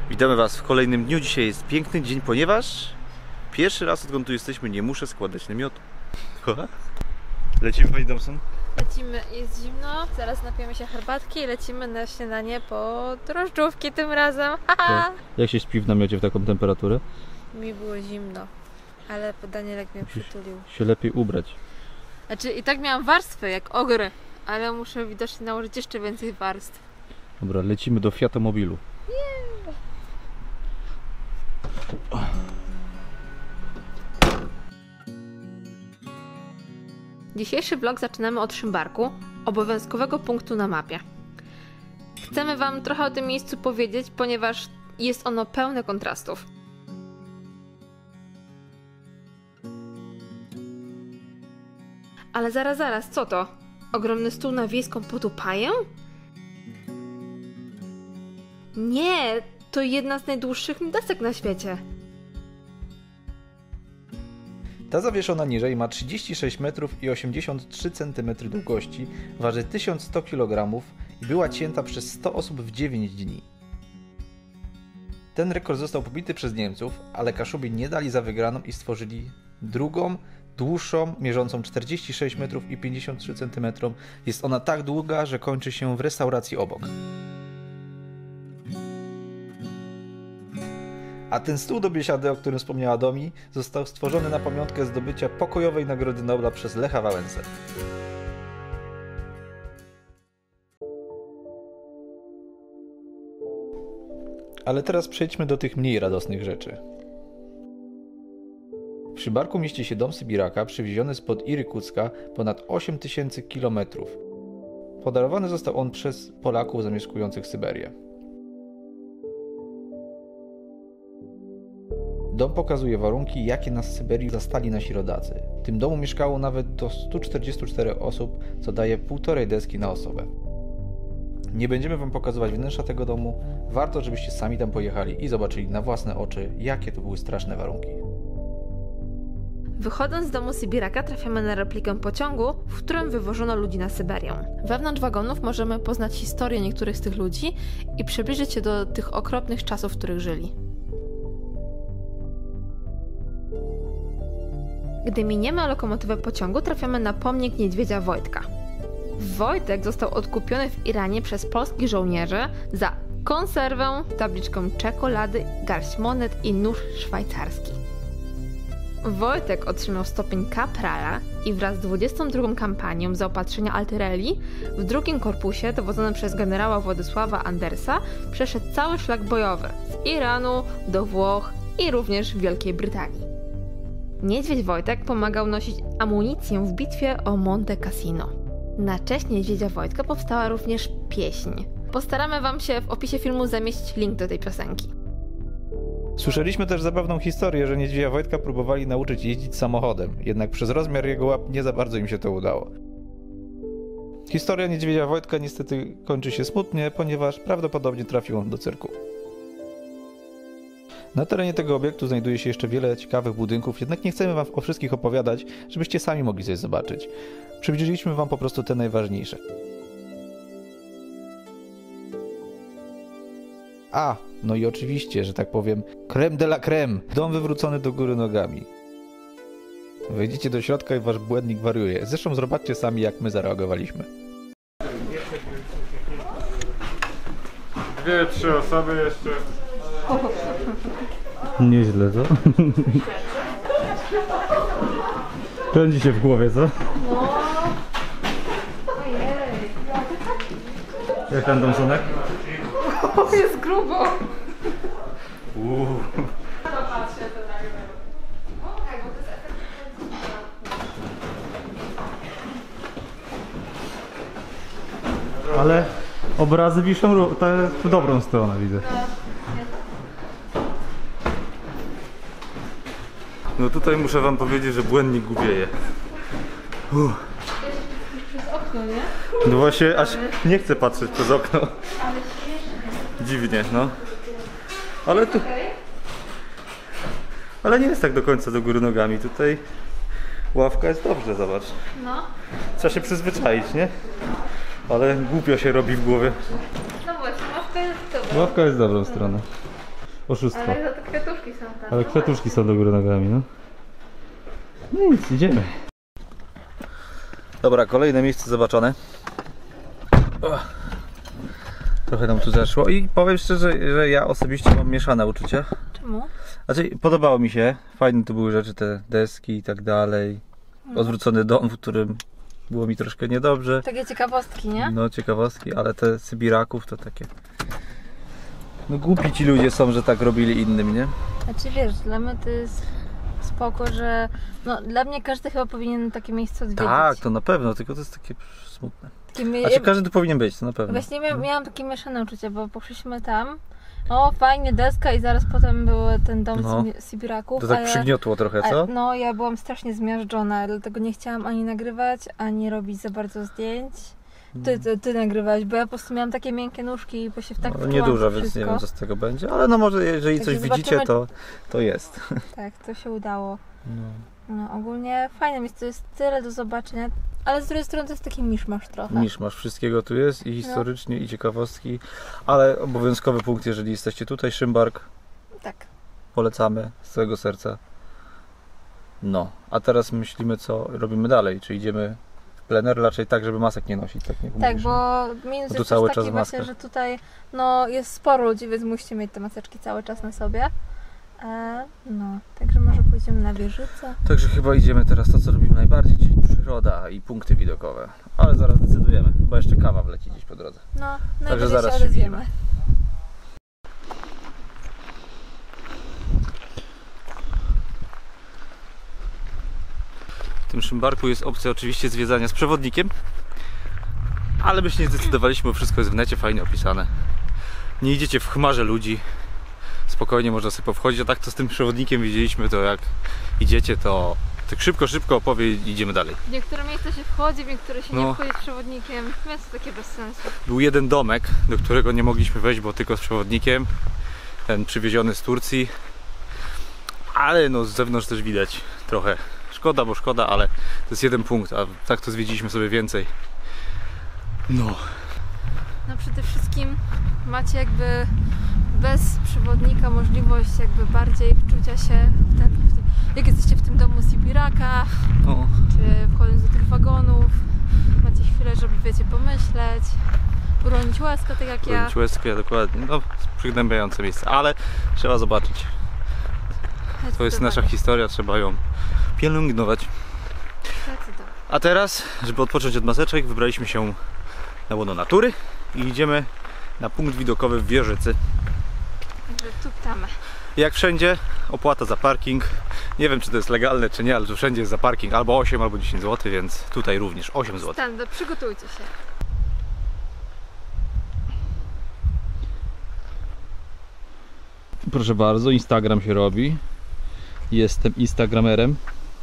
Witamy Was w kolejnym dniu. Dzisiaj jest piękny dzień, ponieważ pierwszy raz, odkąd tu jesteśmy, nie muszę składać namiotu. Lecimy, Pani Thompson? Lecimy, jest zimno, zaraz napijemy się herbatki i lecimy na śniadanie po drożdżówki tym razem. Jak się śpi w namiocie w taką temperaturę? Mi było zimno, ale Danielek mnie przytulił. Się lepiej ubrać. Znaczy i tak miałam warstwę jak ogry, ale muszę widocznie nałożyć jeszcze więcej warstw. Dobra, lecimy do Fiatomobilu. Dzisiejszy vlog zaczynamy od Szymbarku, obowiązkowego punktu na mapie. Chcemy Wam trochę o tym miejscu powiedzieć, ponieważ jest ono pełne kontrastów. Ale zaraz, co to? Ogromny stół na wiejską podupaję? Nie, to jedna z najdłuższych desek na świecie. Ta zawieszona niżej ma 36 metrów i 83 cm długości, waży 1100 kg i była cięta przez 100 osób w 9 dni. Ten rekord został pobity przez Niemców, ale Kaszubi nie dali za wygraną i stworzyli drugą, dłuższą, mierzącą 46 metrów i 53 cm. Jest ona tak długa, że kończy się w restauracji obok. A ten stół do biesiady, o którym wspomniała Domi, został stworzony na pamiątkę zdobycia pokojowej Nagrody Nobla przez Lecha Wałęsę. Ale teraz przejdźmy do tych mniej radosnych rzeczy. W Szymbarku mieści się dom Sybiraka, przywieziony spod Irykucka ponad 8000 km. Podarowany został on przez Polaków zamieszkujących Syberię. Dom pokazuje warunki, jakie nas w Syberii zastali nasi rodacy. W tym domu mieszkało nawet do 144 osób, co daje 1,5 deski na osobę. Nie będziemy Wam pokazywać wnętrza tego domu, warto, żebyście sami tam pojechali i zobaczyli na własne oczy, jakie to były straszne warunki. Wychodząc z domu Sybiraka trafiamy na replikę pociągu, w którym wywożono ludzi na Syberię. Wewnątrz wagonów możemy poznać historię niektórych z tych ludzi i przybliżyć się do tych okropnych czasów, w których żyli. Gdy miniemy lokomotywę pociągu, trafiamy na pomnik niedźwiedzia Wojtka. Wojtek został odkupiony w Iranie przez polskich żołnierzy za konserwę, tabliczkę czekolady, garść monet i nóż szwajcarski. Wojtek otrzymał stopień kaprala i wraz z 22. kampanią zaopatrzenia artylerii w drugim korpusie dowodzonym przez generała Władysława Andersa przeszedł cały szlak bojowy z Iranu do Włoch i również Wielkiej Brytanii. Niedźwiedź Wojtek pomagał nosić amunicję w bitwie o Monte Cassino. Na cześć Niedźwiedzia Wojtka powstała również pieśń. Postaramy Wam się w opisie filmu zamieścić link do tej piosenki. Słyszeliśmy też zabawną historię, że Niedźwiedzia Wojtka próbowali nauczyć jeździć samochodem, jednak przez rozmiar jego łap nie za bardzo im się to udało. Historia Niedźwiedzia Wojtka niestety kończy się smutnie, ponieważ prawdopodobnie trafił on do cyrku. Na terenie tego obiektu znajduje się jeszcze wiele ciekawych budynków, jednak nie chcemy Wam o wszystkich opowiadać, żebyście sami mogli coś zobaczyć. Przybliżyliśmy Wam po prostu te najważniejsze. No i oczywiście, że tak powiem, crème de la crème. Dom wywrócony do góry nogami. Wejdziecie do środka i Wasz błędnik wariuje. Zresztą zobaczcie sami, jak my zareagowaliśmy. 2-3 osoby jeszcze. Nieźle, co? Kręci się w głowie, co? No. Ojej. Jak tam Thompsonek? Jest grubo. Ale obrazy wiszą w dobrą stronę, widzę. No tutaj muszę Wam powiedzieć, że błędnik głupieje. Przez okno, nie? No właśnie, aż nie chcę patrzeć przez okno. Ale śmieszne. Dziwnie, no. Ale tu... Ale nie jest tak do końca do góry nogami. Tutaj ławka jest dobrze, zobacz. No. Trzeba się przyzwyczaić, nie? Ale głupio się robi w głowie. No właśnie, ławka jest dobra. Ławka jest dobrą stroną. Oszustwo. Ale za to kwiatuszki są tam. Ale kwiatuszki są do góry nogami, no. No nic, idziemy. Dobra, kolejne miejsce zobaczone. Trochę nam tu zeszło i powiem szczerze, że ja osobiście mam mieszane uczucia. Czemu? Znaczy, podobało mi się, fajne tu były rzeczy, te deski i tak dalej. Odwrócony dom, w którym było mi troszkę niedobrze. Takie ciekawostki, nie? No, ciekawostki, ale te Sybiraków to takie... No głupi ci ludzie są, że tak robili innym, nie? Znaczy wiesz, dla mnie to jest spoko, że... No dla mnie każdy chyba powinien takie miejsce odwiedzić. Tak, to na pewno, tylko to jest takie smutne. Takie Znaczy każdy tu powinien być, to na pewno. Właśnie miałam takie mieszane uczucia, bo poszliśmy tam. O, fajnie, deska i zaraz potem był ten dom Sybiraków. To tak przygniotło trochę, co? No, ja byłam strasznie zmiażdżona, dlatego nie chciałam ani nagrywać, ani robić za bardzo zdjęć. Ty nagrywałeś, bo ja po prostu miałam takie miękkie nóżki, bo się tak No, wczułam niedużo, w więc wszystko. nie wiem co z tego będzie, ale no może jeżeli Także coś widzicie, to jest. Tak, to się udało. No. No, ogólnie fajne miejsce, jest tyle do zobaczenia, ale z drugiej strony to jest taki miszmasz trochę. Miszmasz, wszystkiego tu jest i historycznie, i ciekawostki, ale obowiązkowy punkt, jeżeli jesteście tutaj, Szymbark, Tak. polecamy z całego serca. No, a teraz myślimy, co robimy dalej, czy idziemy w plener, raczej tak, żeby masek nie nosić, tak jak Tak, mówisz, bo minus tu jest cały też czas taki w właśnie, maskach. że tutaj no, jest sporo ludzi, więc musicie mieć te maseczki cały czas na sobie. No, także może pójdziemy na wieżycę. Także chyba idziemy teraz to, co robimy najbardziej, czyli przyroda i punkty widokowe. Ale zaraz decydujemy. Chyba jeszcze kawa wleci gdzieś po drodze. No, Także najwyżej zaraz się się odezwiemy. widzimy. W tym Szymbarku jest opcja oczywiście zwiedzania z przewodnikiem, ale my się nie zdecydowaliśmy, bo wszystko jest w necie fajnie opisane. Nie idziecie w chmarze ludzi, spokojnie można sobie powchodzić, a tak to z tym przewodnikiem widzieliśmy, to jak idziecie, to tak szybko opowie i idziemy dalej. W niektóre miejsca się wchodzi, w niektóre się No. nie wchodzi z przewodnikiem, więc to takie bez sensu. Był jeden domek, do którego nie mogliśmy wejść, bo tylko z przewodnikiem, ten przywieziony z Turcji, ale no z zewnątrz też widać trochę. Szkoda, bo szkoda, ale to jest jeden punkt, a tak to zwiedziliśmy sobie więcej. No. No przede wszystkim macie jakby bez przewodnika możliwość jakby bardziej wczucia się jak jesteście w tym domu Sybiraka, No. czy wchodząc do tych wagonów, macie chwilę, żeby wiecie, pomyśleć, uronić łezkę, tak jak ja. Łezkę, dokładnie. No, przygnębiające miejsce, ale trzeba zobaczyć. To jest nasza historia, trzeba ją pielęgnować. Zdecydowanie. A teraz, żeby odpocząć od maseczek, wybraliśmy się na łono natury i idziemy na punkt widokowy w Wieżycy. Także tu ptamy. Jak wszędzie, opłata za parking. Nie wiem, czy to jest legalne, czy nie, ale tu wszędzie jest za parking albo 8, albo 10 zł, więc tutaj również 8 zł. Standard, przygotujcie się. Proszę bardzo, Instagram się robi. Jestem instagramerem.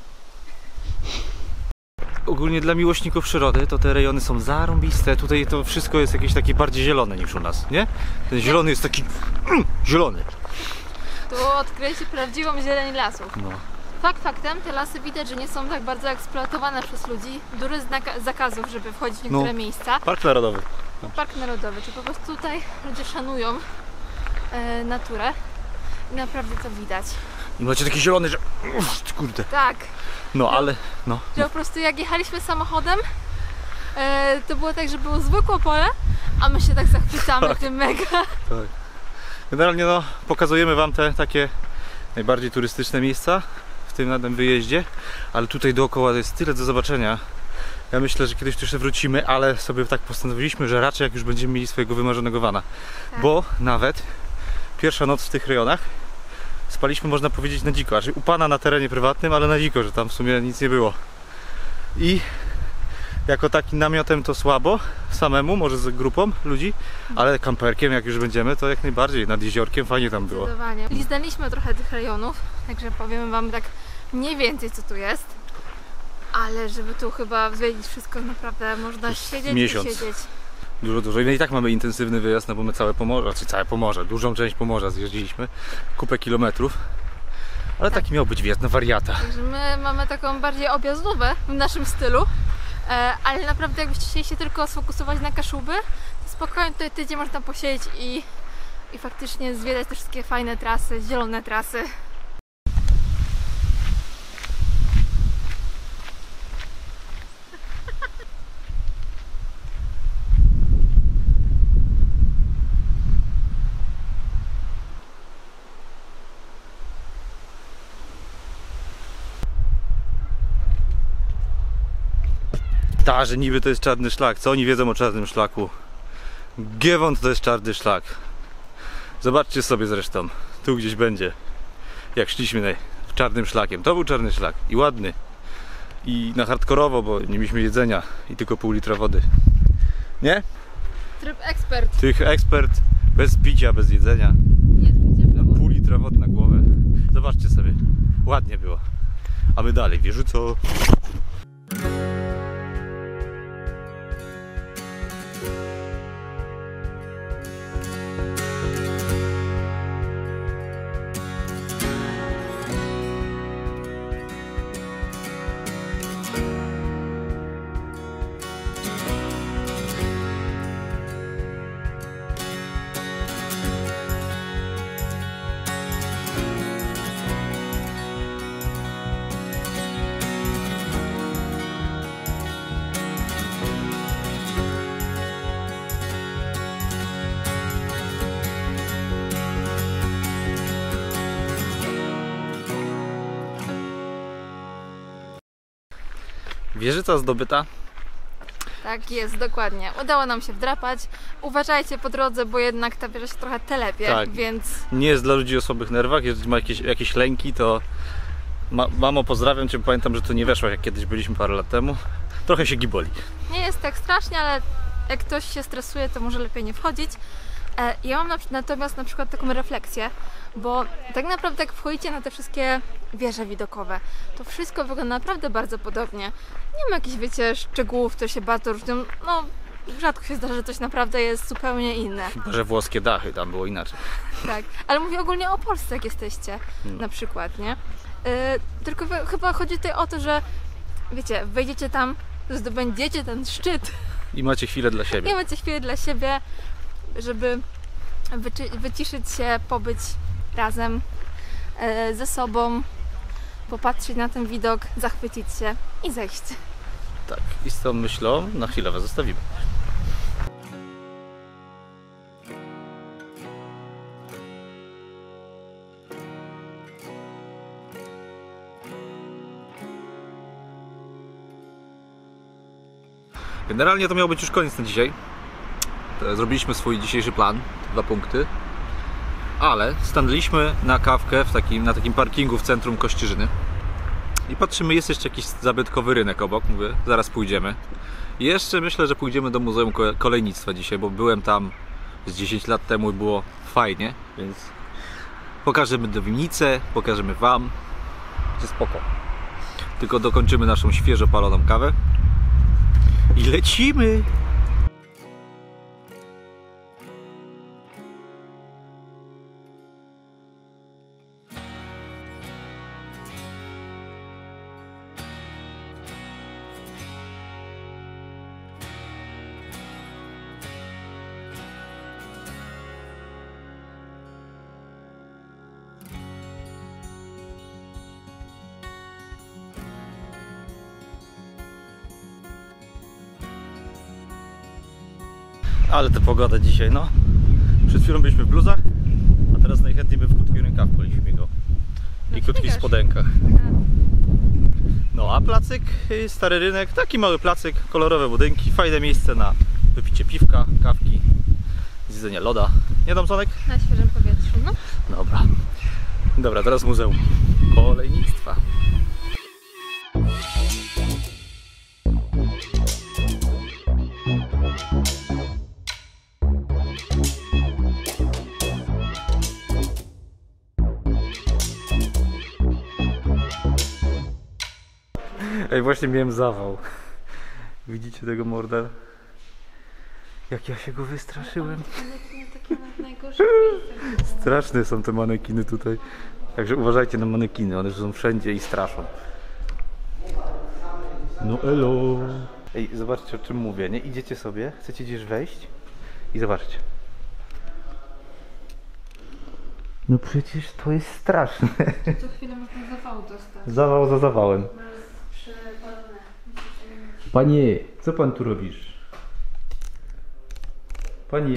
Ogólnie dla miłośników przyrody to te rejony są zarąbiste. Tutaj to wszystko jest jakieś takie bardziej zielone niż u nas, nie? Ten zielony jest taki zielony. Tu odkryjecie prawdziwą zieleń lasów. No. Fakt faktem, te lasy widać, że nie są tak bardzo eksploatowane przez ludzi. Dużo jest zakazów, żeby wchodzić w niektóre miejsca. Park Narodowy. Park Narodowy, czy po prostu tutaj ludzie szanują naturę i naprawdę to widać. I macie taki zielony, że kurde. Tak, No ale no. że po prostu jak jechaliśmy samochodem, to było tak, że było zwykłe pole, a my się tak zachwycamy Tak. tym mega. Tak. Generalnie no, pokazujemy wam te takie najbardziej turystyczne miejsca w tym na tym wyjeździe, ale tutaj dookoła jest tyle do zobaczenia. Ja myślę, że kiedyś tu jeszcze wrócimy, ale sobie tak postanowiliśmy, że raczej jak już będziemy mieli swojego wymarzonego vana. Tak. Bo nawet pierwsza noc w tych rejonach spaliśmy, można powiedzieć, na dziko. Znaczy u pana na terenie prywatnym, ale na dziko, że tam w sumie nic nie było. I jako takim namiotem to słabo, samemu, może z grupą ludzi, ale kamperkiem jak już będziemy, to jak najbardziej, nad jeziorkiem fajnie tam było. Zdecydowanie. Liznaliśmy trochę tych rejonów, także powiemy wam tak mniej więcej co tu jest. Ale żeby tu chyba zwiedzić wszystko, naprawdę można siedzieć miesiąc. i siedzieć. Dużo. I tak mamy intensywny wyjazd, no bo my całe Pomorze, czy całe Pomorze, dużą część Pomorza zjeździliśmy, kupę kilometrów. Ale taki miał być wjazd na wariata. Także my mamy taką bardziej objazdówę w naszym stylu. Ale naprawdę jakbyście chcieli się tylko sfokusować na Kaszuby, to spokojnie tutaj tydzień można posiedzieć i i faktycznie zwiedzać te wszystkie fajne trasy, zielone trasy. Ta, że niby to jest czarny szlak. Co oni wiedzą o czarnym szlaku? Giewont to jest czarny szlak. Zobaczcie sobie zresztą. Tu gdzieś będzie. Jak szliśmy czarnym szlakiem. To był czarny szlak. I ładny. I na hardkorowo, bo nie mieliśmy jedzenia. I tylko pół litra wody. Nie? Tryb ekspert. Tych ekspert bez picia, bez jedzenia. Nie, Na pół litra wody na głowę. Zobaczcie sobie. Ładnie było. A my dalej. Wieżuco. Wieżyca zdobyta. Tak jest, dokładnie. Udało nam się wdrapać. Uważajcie po drodze, bo jednak ta wieża się trochę telepie, Tak. więc... Nie jest dla ludzi o słabych nerwach. Jeżeli ma jakieś lęki, to mamo, pozdrawiam Cię. Pamiętam, że to nie weszłaś, jak kiedyś byliśmy parę lat temu. Trochę się giboli. Nie jest tak strasznie, ale jak ktoś się stresuje, to może lepiej nie wchodzić. Ja mam natomiast na przykład taką refleksję, bo tak naprawdę jak wchodzicie na te wszystkie wieże widokowe, to wszystko wygląda naprawdę bardzo podobnie. Nie ma jakichś, wiecie, szczegółów, które się bardzo różnią. No, rzadko się zdarza, że coś naprawdę jest zupełnie inne. Chyba że włoskie dachy, tam było inaczej. Tak, ale mówię ogólnie o Polsce, jak jesteście, na przykład, nie? Tylko chyba chodzi tutaj o to, że wiecie, wejdziecie tam, zdobędziecie ten szczyt I macie chwilę dla siebie. i macie chwilę dla siebie, żeby wyciszyć się, pobyć razem ze sobą, popatrzeć na ten widok, zachwycić się i zejść. Tak. I z tą myślą na chwilę Was zostawimy. Generalnie to miał być już koniec na dzisiaj. Zrobiliśmy swój dzisiejszy plan, 2 punkty. Ale stanęliśmy na kawkę na takim parkingu w centrum Kościerzyny. I patrzymy, jest jeszcze jakiś zabytkowy rynek obok. Mówię, zaraz pójdziemy. I jeszcze myślę, że pójdziemy do Muzeum Kolejnictwa dzisiaj, bo byłem tam z 10 lat temu i było fajnie. Więc pokażemy winnicę, pokażemy Wam. Będzie spoko. Tylko dokończymy naszą świeżo paloną kawę. I lecimy! Ale to pogoda dzisiaj, no. Przed chwilą byliśmy w bluzach, a teraz najchętniej by w krótkich rękawkach poliśmy go. I krótkich spodenkach. No a placyk, stary rynek, taki mały placyk, kolorowe budynki, fajne miejsce na wypicie piwka, kawki, zjedzenie loda. Nie dam Sonek? Na świeżym powietrzu, no. Dobra. Dobra, teraz Muzeum Kolejnictwa. Ej, właśnie miałem zawał. Widzicie tego morda? Jak ja się go wystraszyłem. Straszne są te manekiny tutaj. Także uważajcie na manekiny, one są wszędzie i straszą. No elo. Ej, zobaczcie, o czym mówię, nie? Idziecie sobie, chcecie gdzieś wejść i zobaczcie. No przecież to jest straszne. Co chwilę można zawał dostać. Zawał za zawałem. Panie, co pan tu robisz? Panie.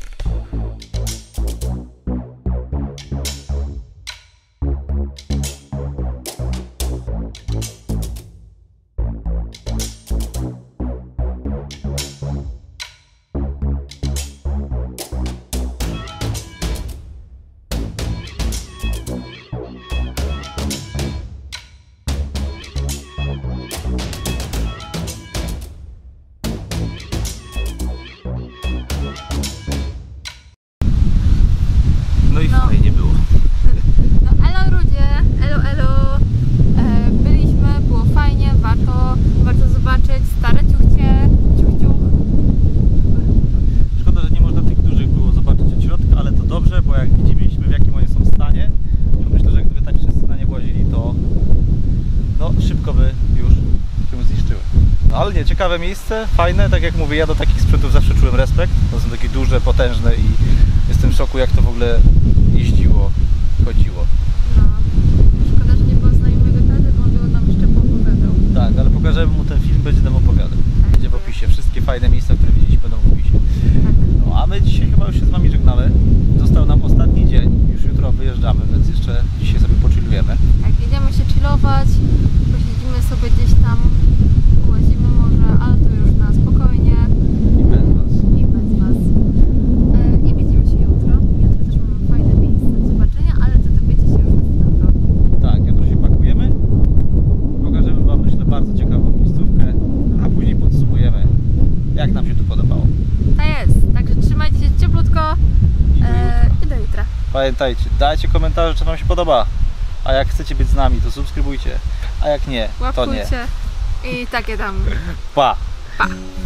No i No. fajnie było. No elo ludzie, elo. Byliśmy, było fajnie, warto zobaczyć stare ciuchcie, ciuch. Szkoda, że nie można tych dużych było zobaczyć od środka, ale to dobrze, bo jak widzieliśmy w jakim one są stanie, to myślę, że gdyby tak wszyscy na nie włazili, to no szybko by już się zniszczyły. No ale nie, ciekawe miejsce, fajne, tak jak mówię, ja do takich sprzętów zawsze czułem respekt. To są takie duże, potężne i jestem w szoku, jak to w ogóle jeździło, chodziło. No, szkoda, że nie było znajomego taty, bo on by nam jeszcze poopowiadał. Tak, ale pokażemy mu ten film, będzie nam opowiadał. Będzie w opisie, wszystkie fajne miejsca, które widzieliśmy, będą w opisie. No a my dzisiaj chyba już się z Wami żegnamy. Został nam ostatni dzień, już jutro wyjeżdżamy, więc jeszcze dzisiaj sobie pochillujemy. Tak, jedziemy się chillować, posiedzimy sobie gdzieś tam, połazimy może, ale to już na spokojnie. I bez Was. I bez Was. I widzimy się jutro. Jutro też mamy fajne miejsce do zobaczenia, ale to dowiecie się już jutro. Tak, jutro się pakujemy. Pokażemy Wam, myślę, bardzo ciekawą miejscówkę, a później podsumujemy, jak nam się tu podobało. Tak jest, także trzymajcie się cieplutko I do jutra. i do jutra. Pamiętajcie, dajcie komentarze, czy Wam się podoba. A jak chcecie być z nami, to subskrybujcie. A jak nie, to nie. Łapkujcie i takie tam. Pa! Pa!